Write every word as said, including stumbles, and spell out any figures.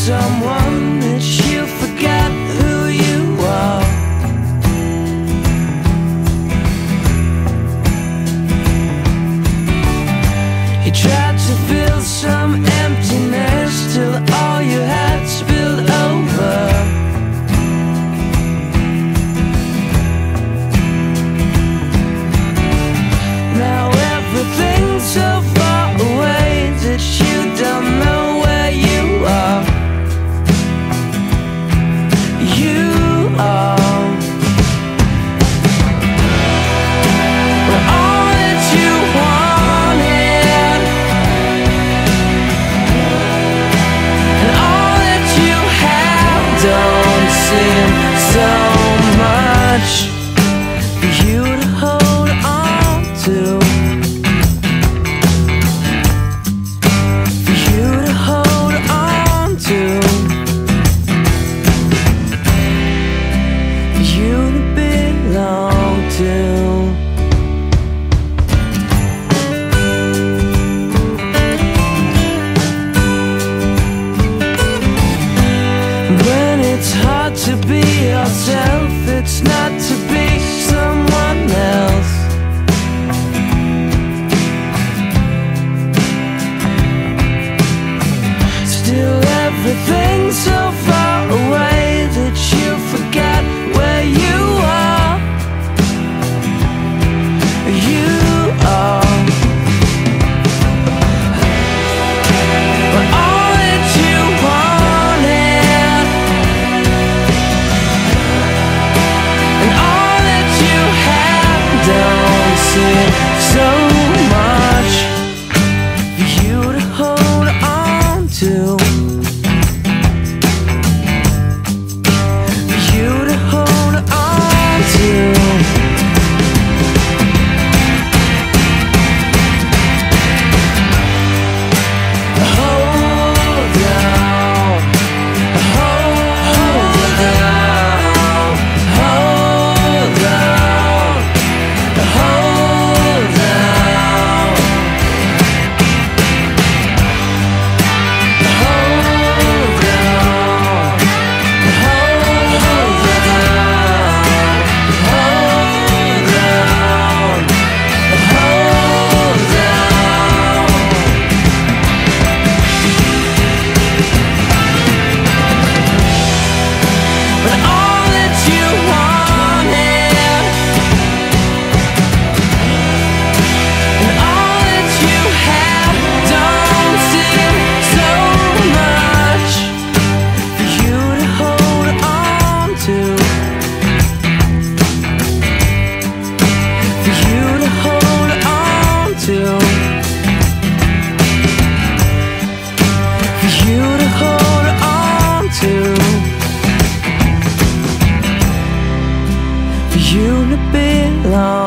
someone that you forgot who you are. You tried to fill some emptiness till all you had spilled over. Now everything's so far away that you don't know where you are. You are well, all that you wanted, and all that you have don't seem so much for you to hold on to. For you to hold on to. For you to belong to. When it's hard to be yourself, it's not to be someone else. Still everything's so far away that you forgot where you are. You are well, all that you wanted, and all that you have don't seem so much for you to hold on to. For you to hold on to. You to belong.